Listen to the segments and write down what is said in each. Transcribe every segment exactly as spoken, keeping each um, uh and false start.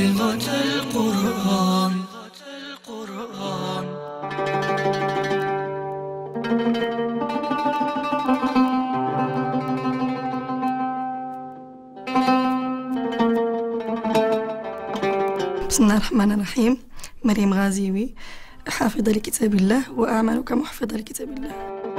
موعظة القرآن. بسم الله الرحمن الرحيم. مريم غازيوي، حافظة لكتاب الله وأعمل كمحفظة لكتاب الله.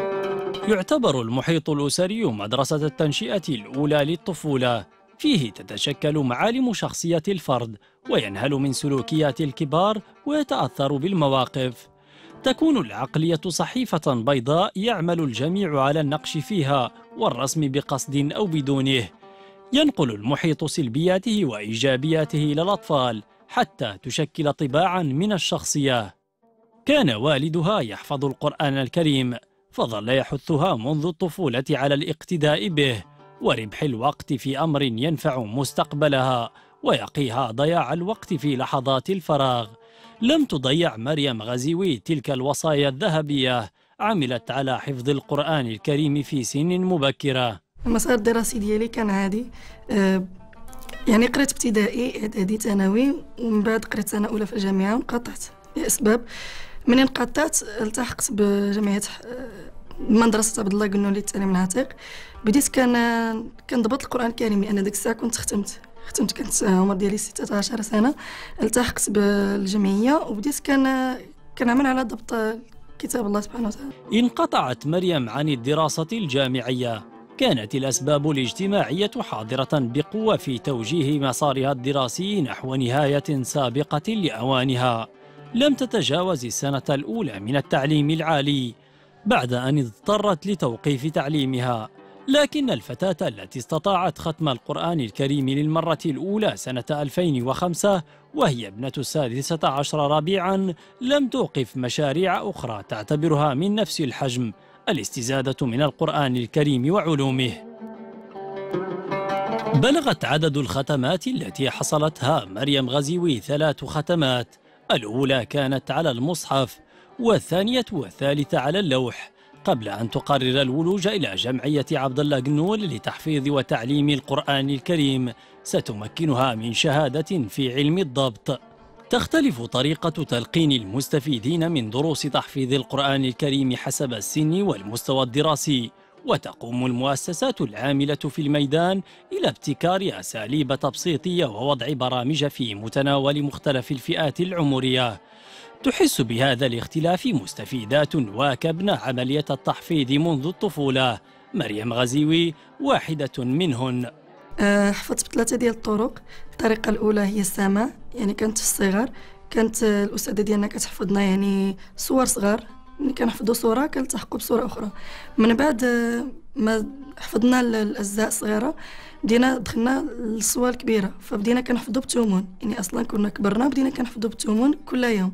يعتبر المحيط الأسري مدرسة التنشئة الأولى للطفولة، فيه تتشكل معالم شخصية الفرد وينهل من سلوكيات الكبار ويتأثر بالمواقف. تكون العقلية صحيفة بيضاء يعمل الجميع على النقش فيها والرسم بقصد أو بدونه. ينقل المحيط سلبياته وإيجابياته إلى الأطفال حتى تشكل طباعا من الشخصية. كان والدها يحفظ القرآن الكريم، فظل يحثها منذ الطفولة على الاقتداء به وربح الوقت في أمر ينفع مستقبلها ويقيها ضياع الوقت في لحظات الفراغ. لم تضيع مريم غازيوي تلك الوصايا الذهبية، عملت على حفظ القرآن الكريم في سن مبكرة. المسار الدراسي ديالي كان عادي، أه يعني قريت ابتدائي اعدادي ثانوي، ومن بعد قريت سنة أولى في الجامعة وانقطعت لأسباب. منين انقطعت التحقت بجمعية مدرسة عبد الله قنولي للتعليم العتيق. بديت كان كنضبط القرآن الكريم لأن ديك الساعة كنت ختمت ختمت كانت عمر ديالي ستة عشر سنة. التحقت بالجمعية وبديت كان كنعمل على ضبط كتاب الله سبحانه وتعالى. انقطعت مريم عن الدراسة الجامعية، كانت الأسباب الاجتماعية حاضرة بقوة في توجيه مسارها الدراسي نحو نهاية سابقة لأوانها. لم تتجاوز السنة الأولى من التعليم العالي بعد أن اضطرت لتوقيف تعليمها، لكن الفتاة التي استطاعت ختم القرآن الكريم للمرة الأولى سنة ألفين وخمسة وهي ابنة السادسة عشر ربيعا لم توقف مشاريع أخرى تعتبرها من نفس الحجم، الاستزادة من القرآن الكريم وعلومه. بلغت عدد الختمات التي حصلتها مريم غازيوي ثلاث ختمات، الأولى كانت على المصحف والثانية والثالثة على اللوح، قبل أن تقرر الولوج إلى جمعية عبد الله قنول لتحفيظ وتعليم القرآن الكريم ستمكنها من شهادة في علم الضبط. تختلف طريقة تلقين المستفيدين من دروس تحفيظ القرآن الكريم حسب السن والمستوى الدراسي، وتقوم المؤسسات العاملة في الميدان إلى ابتكار أساليب تبسيطية ووضع برامج في متناول مختلف الفئات العمرية. تحس بهذا الاختلاف مستفيدات واكبن عملية التحفيظ منذ الطفولة. مريم غازيوي واحدة منهن. حفظت بثلاثة ديال الطرق. الطريقة الأولى هي السماع، يعني كانت في الصغر كانت الأستاذة ديالنا كتحفظنا يعني صور صغار، ملي كنحفظوا صورة كنلتحقوا بصورة أخرى. من بعد ما حفظنا الأجزاء الصغيرة بدينا دخلنا للصور الكبيرة، فبدينا كنحفظوا بالثمن، يعني أصلا كنا كبرنا بدينا كنحفظوا بالثمن كل يوم.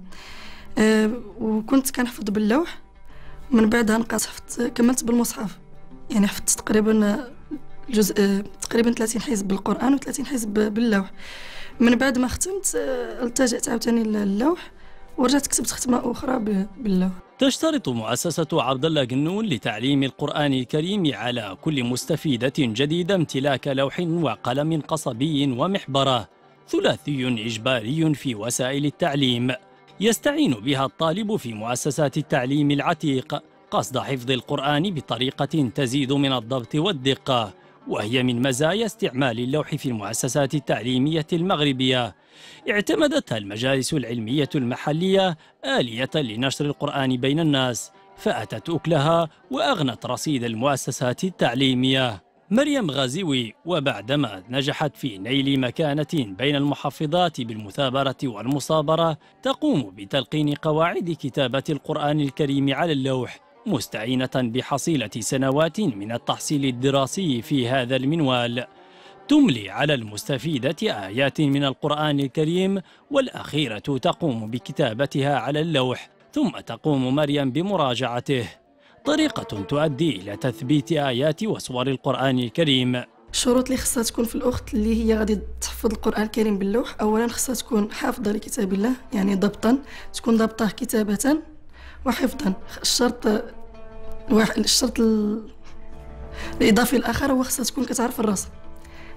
أه وكنت كنحفظ باللوح. من بعدها نقص حفظت كملت بالمصحف، يعني حفظت تقريبا جزء تقريبا ثلاثين حزب بالقرآن وثلاثين حزب باللوح. من بعد ما ختمت التجأت عاوتاني للوح ورجعت كتبت ختمة أخرى باللوح. تشترط مؤسسة عبد الله قنول لتعليم القرآن الكريم على كل مستفيدة جديدة امتلاك لوح وقلم قصبي ومحبرة، ثلاثي إجباري في وسائل التعليم يستعين بها الطالب في مؤسسات التعليم العتيق قصد حفظ القرآن بطريقة تزيد من الضبط والدقة، وهي من مزايا استعمال اللوح في المؤسسات التعليمية المغربية. اعتمدتها المجالس العلمية المحلية آلية لنشر القرآن بين الناس، فأتت أكلها وأغنت رصيد المؤسسات التعليمية. مريم غازيوي وبعدما نجحت في نيل مكانة بين المحفظات بالمثابرة والمصابرة تقوم بتلقين قواعد كتابة القرآن الكريم على اللوح، مستعينة بحصيلة سنوات من التحصيل الدراسي في هذا المنوال. تملي على المستفيدة آيات من القرآن الكريم، والأخيرة تقوم بكتابتها على اللوح، ثم تقوم مريم بمراجعته، طريقة تؤدي إلى تثبيت آيات وسور القرآن الكريم. الشروط اللي خصها تكون في الأخت اللي هي غادي تحفظ القرآن الكريم باللوح، أولا خصها تكون حافظة لكتاب الله، يعني ضبطا تكون ضبطه كتابة وحفظا. الشرط الشرط الإضافي الآخر هو خصها تكون كتعرف الرسم،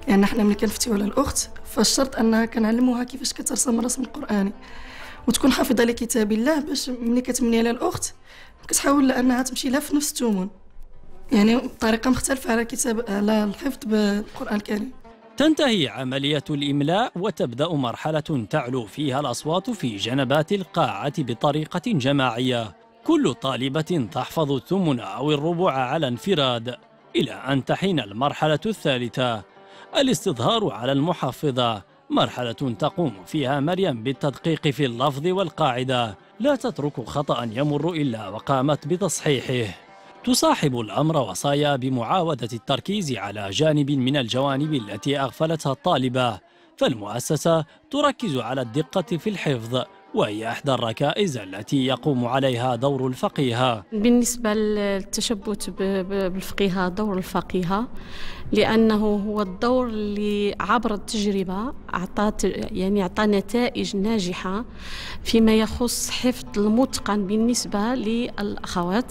يعني حنا ملي كنفتيو على الاخت فالشرط انها كنعلموها كيفاش كترسم الرسم القراني وتكون حافظه لكتاب الله، باش ملي كتمني على الاخت كتحاول انها تمشي لها في نفس الثمن، يعني بطريقه مختلفه على كتاب على الحفظ بالقران الكريم. تنتهي عملية الإملاء وتبدأ مرحلة تعلو فيها الأصوات في جنبات القاعة بطريقة جماعية، كل طالبة تحفظ الثمن أو الربع على انفراد، إلى أن تحين المرحلة الثالثة الاستظهار على المحفظة، مرحلة تقوم فيها مريم بالتدقيق في اللفظ والقاعدة، لا تترك خطأ يمر إلا وقامت بتصحيحه. تصاحب الأمر وصايا بمعاودة التركيز على جانب من الجوانب التي أغفلتها الطالبة، فالمؤسسة تركز على الدقة في الحفظ، وهي إحدى الركائز التي يقوم عليها دور الفقيهة. بالنسبة للتشبث بالفقيهة، دور الفقيهة لأنه هو الدور اللي عبر التجربة أعطى يعني أعطى نتائج ناجحة فيما يخص حفظ المتقن بالنسبة للأخوات،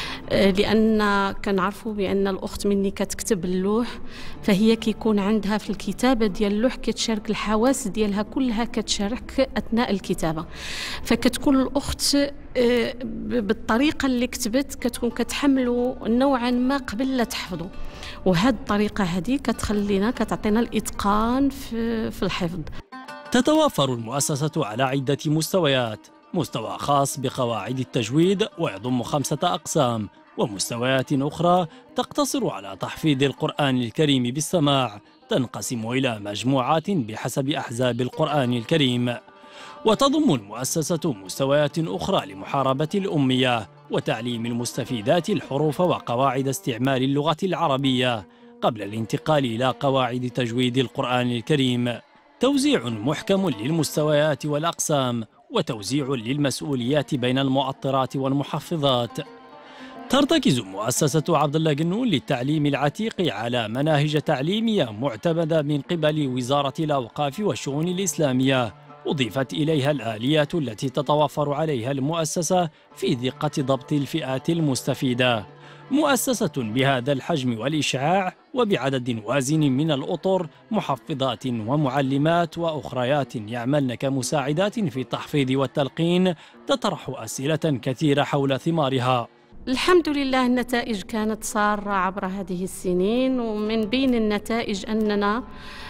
لأن كنعرفوا بأن الأخت مني كتكتب اللوح فهي كيكون عندها في الكتابة ديال اللوح كتشارك الحواس ديالها كلها كتشارك أثناء الكتابة، فكتكون الأخت بالطريقة اللي كتبت كتكون كتحمله نوعا ما قبل لا تحفظه، وهذه الطريقة هذه كتخلينا كتعطينا الإتقان في, في الحفظ. تتوافر المؤسسة على عدة مستويات، مستوى خاص بقواعد التجويد ويضم خمسة أقسام، ومستويات أخرى تقتصر على تحفيظ القرآن الكريم بالسماع، تنقسم إلى مجموعات بحسب أحزاب القرآن الكريم. وتضم المؤسسة مستويات أخرى لمحاربة الأمية وتعليم المستفيدات الحروف وقواعد استعمال اللغة العربية قبل الانتقال إلى قواعد تجويد القرآن الكريم. توزيع محكم للمستويات والأقسام، وتوزيع للمسؤوليات بين المؤطرات والمحفظات. ترتكز مؤسسة عبد الله قنون للتعليم العتيق على مناهج تعليمية معتمدة من قبل وزارة الأوقاف والشؤون الإسلامية، أضيفت إليها الآليات التي تتوفر عليها المؤسسة في دقة ضبط الفئات المستفيدة. مؤسسة بهذا الحجم والإشعاع وبعدد وازن من الأطر، محفظات ومعلمات وأخريات يعملن كمساعدات في التحفيظ والتلقين، تطرح أسئلة كثيرة حول ثمارها. الحمد لله النتائج كانت سارة عبر هذه السنين، ومن بين النتائج أننا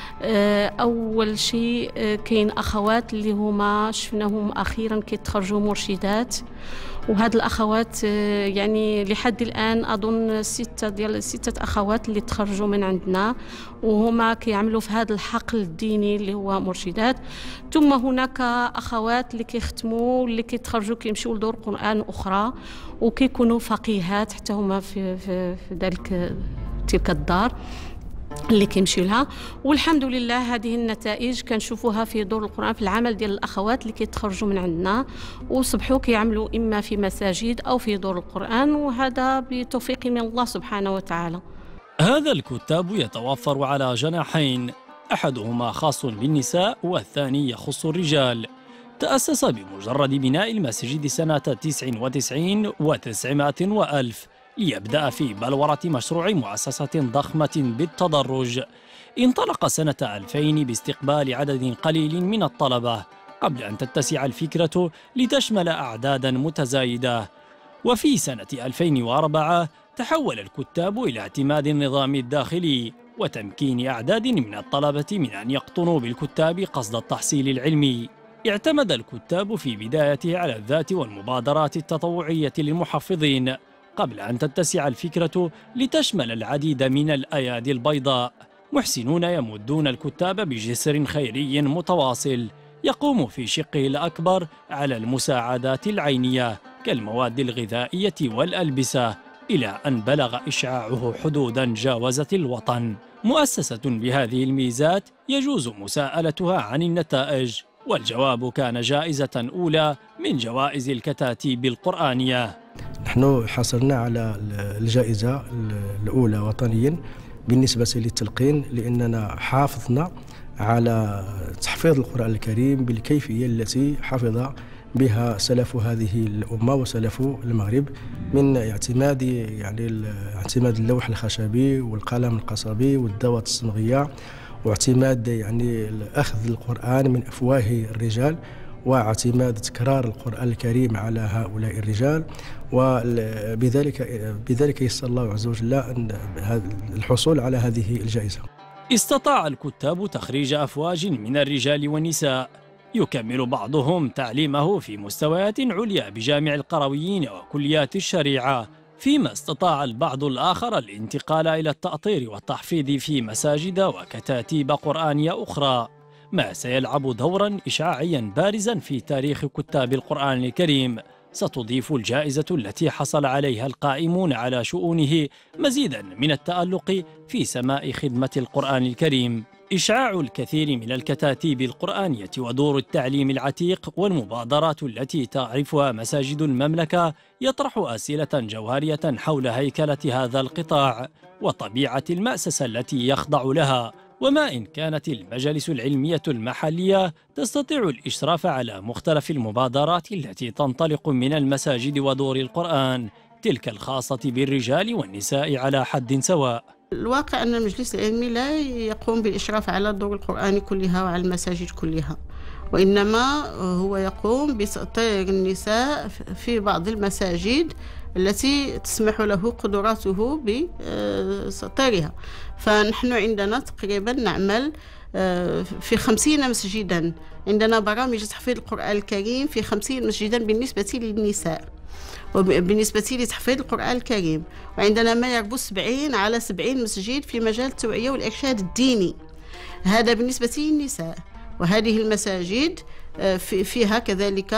أول شيء كاين أخوات اللي هما شفناهم أخيرا كيتخرجوا مرشدات، وهاد الأخوات يعني لحد الآن أظن ستة ديال ستة أخوات اللي تخرجوا من عندنا وهما كيعملوا في هذا الحقل الديني اللي هو مرشدات. ثم هناك أخوات اللي كيختموا اللي كيتخرجوا كيمشيو لدور قرآن أخرى وكيكونوا فقيهات حتى هما في في, في ذلك تلك الدار اللي كيمشي لها. والحمد لله هذه النتائج كنشوفوها في دور القرآن في العمل ديال الأخوات اللي كيتخرجوا من عندنا وصبحوا كيعملوا إما في مساجد أو في دور القرآن، وهذا بتوفيق من الله سبحانه وتعالى. هذا الكتاب يتوفر على جناحين، أحدهما خاص بالنساء والثاني يخص الرجال. تأسس بمجرد بناء المسجد سنة تسع وتسعين وتسعمائة وألف ليبدأ في بلورة مشروع مؤسسة ضخمة بالتدرج. انطلق سنة ألفين باستقبال عدد قليل من الطلبة قبل أن تتسع الفكرة لتشمل أعدادا متزايدة. وفي سنة ألفين وأربعة تحول الكتاب إلى اعتماد النظام الداخلي وتمكين أعداد من الطلبة من أن يقطنوا بالكتاب قصد التحصيل العلمي. اعتمد الكتاب في بدايته على الذات والمبادرات التطوعية للمحفظين قبل أن تتسع الفكرة لتشمل العديد من الأيادي البيضاء، محسنون يمدون الكتاب بجسر خيري متواصل يقوم في شقه الأكبر على المساعدات العينية كالمواد الغذائية والألبسة، إلى أن بلغ إشعاعه حدوداً جاوزت الوطن. مؤسسة بهذه الميزات يجوز مساءلتها عن النتائج، والجواب كان جائزة أولى من جوائز الكتاتيب القرآنية. نحن حصلنا على الجائزة الأولى وطنيا بالنسبة للتلقين، لأننا حافظنا على تحفيظ القرآن الكريم بالكيفية التي حفظ بها سلف هذه الأمة وسلف المغرب، من اعتماد يعني اعتماد اللوح الخشبي والقلم القصبي والدوات الصمغية واعتماد يعني أخذ القرآن من أفواه الرجال، واعتماد تكرار القرآن الكريم على هؤلاء الرجال، وبذلك بذلك يسر الله عز وجل الحصول على هذه الجائزة. استطاع الكتاب تخريج أفواج من الرجال والنساء، يكمل بعضهم تعليمه في مستويات عليا بجامع القرويين وكليات الشريعة، فيما استطاع البعض الآخر الانتقال إلى التأطير والتحفيظ في مساجد وكتاتيب قرآنية أخرى، ما سيلعب دورا إشعاعيا بارزا في تاريخ كتاب القرآن الكريم. ستضيف الجائزة التي حصل عليها القائمون على شؤونه مزيدا من التألق في سماء خدمة القرآن الكريم. إشعاع الكثير من الكتاتيب القرآنية ودور التعليم العتيق والمبادرات التي تعرفها مساجد المملكة يطرح أسئلة جوهرية حول هيكلة هذا القطاع وطبيعة المأسسة التي يخضع لها، وما إن كانت المجالس العلمية المحلية تستطيع الإشراف على مختلف المبادرات التي تنطلق من المساجد ودور القرآن، تلك الخاصة بالرجال والنساء على حد سواء. الواقع أن المجلس العلمي لا يقوم بالإشراف على الدور القرآني كلها وعلى المساجد كلها، وإنما هو يقوم بتأطير النساء في بعض المساجد التي تسمح له قدراته بتأطيرها. فنحن عندنا تقريبا نعمل في خمسين مسجدا، عندنا برامج تحفيظ القرآن الكريم في خمسين مسجدا بالنسبة للنساء وبالنسبة لتحفيظ القرآن الكريم، وعندنا ما يقرب سبعين على سبعين مسجد في مجال التوعية والإرشاد الديني، هذا بالنسبة للنساء. وهذه المساجد فيها كذلك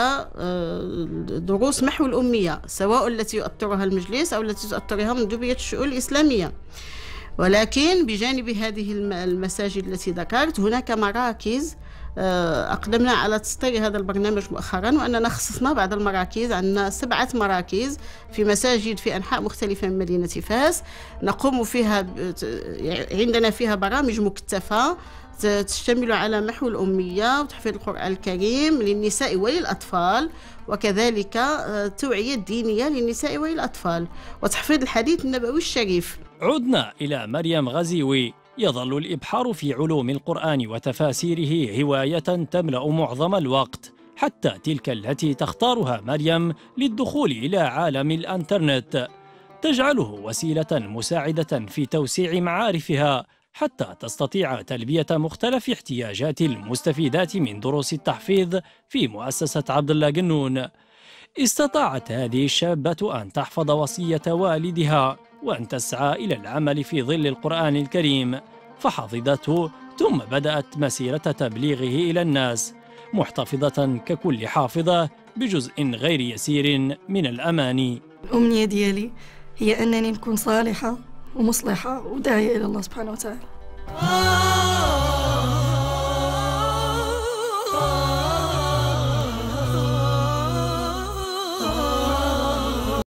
دروس محو الأمية، سواء التي يؤطرها المجلس أو التي تؤطرها مندوبية الشؤون الإسلامية. ولكن بجانب هذه المساجد التي ذكرت هناك مراكز أقدمنا على تسطير هذا البرنامج مؤخرا، وأننا خصصنا بعض المراكز، عندنا سبعة مراكز في مساجد في أنحاء مختلفة من مدينة فاس، نقوم فيها عندنا فيها برامج مكثفة تشتمل على محو الأمية وتحفيظ القرآن الكريم للنساء وللأطفال، وكذلك توعية دينية للنساء وللأطفال، وتحفيظ الحديث النبوي الشريف. عدنا إلى مريم غزيوي. يظل الإبحار في علوم القرآن وتفاسيره هواية تملأ معظم الوقت، حتى تلك التي تختارها مريم للدخول إلى عالم الإنترنت، تجعله وسيلة مساعدة في توسيع معارفها حتى تستطيع تلبية مختلف احتياجات المستفيدات من دروس التحفيظ في مؤسسة عبد الله جنون. استطاعت هذه الشابة أن تحفظ وصية والدها وأن تسعى إلى العمل في ظل القرآن الكريم، فحفظته ثم بدأت مسيرة تبليغه إلى الناس، محتفظة ككل حافظة بجزء غير يسير من الأماني. الأمنية ديالي هي أنني نكون صالحة ومصلحة وداعية إلى الله سبحانه وتعالى.